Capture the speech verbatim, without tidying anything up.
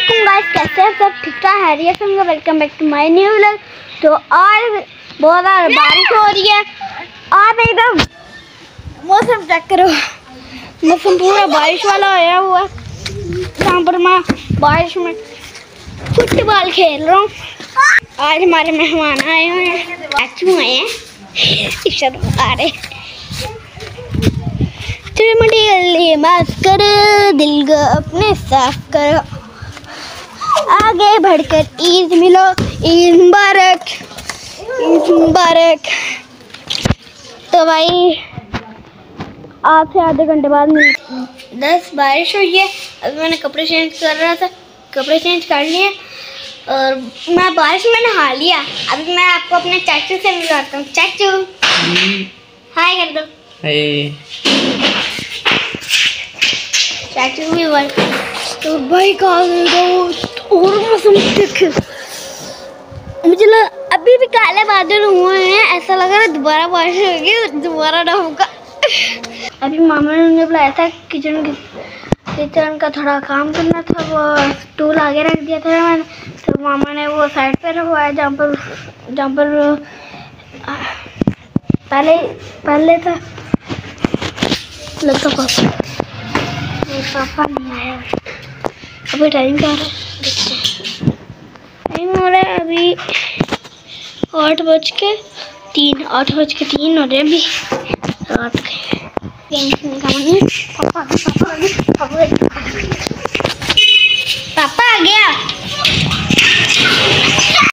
अस्सलामुअलैकुम गाइस, कैसे हैं सब? ठीक ठाक हैरियत से? Welcome back to my new vlog. तो आज बहुत ज़्यादा बारिश हो रही है। आप एकदम मौसम चेक करो, मौसम पूरा बारिश वाला आया हुआ है। यहाँ पर मैं बारिश में फुटबॉल खेल रहा हूँ। आज हमारे मेहमान आए हुए हैं, चाचू आए हैं, शर्म आ रहे। चिड़मड़ी मत करो, दिल को अपने साफ करो, आगे बढ़कर ईद मिलो, ईद मुबारक, ईद मुबारक। तो भाई आज से आधे घंटे बाद दस बारिश हुई है। अभी मैंने कपड़े चेंज कर रहा था, कपड़े चेंज कर लिए और मैं बारिश में नहा लिया। अभी मैं आपको अपने चाचू से मिलवाता हूँ। चाचू हाय कर दो। हाय चाचू भी भाई। तो भाई का और मौसम देखे, मुझे लग अभी भी काले बादल हुए हैं, ऐसा लग रहा है दोबारा बारिश होगी, दोबारा ना होगा। अभी मामा ने मुझे बुलाया था किचन किचन का थोड़ा काम करना था, वो स्टूल आगे रख दिया था मैंने। तो मामा ने वो साइड पे रखवाया जहाँ पर जहाँ पर पहले पहले था। लगता पापा नहीं आया अभी। टाइम क्या है? टाइम हो रहा है अभी आठ बज के तीन आठ बज के तीन हो रहे अभी रात के। पापा पापा पापा आ गया।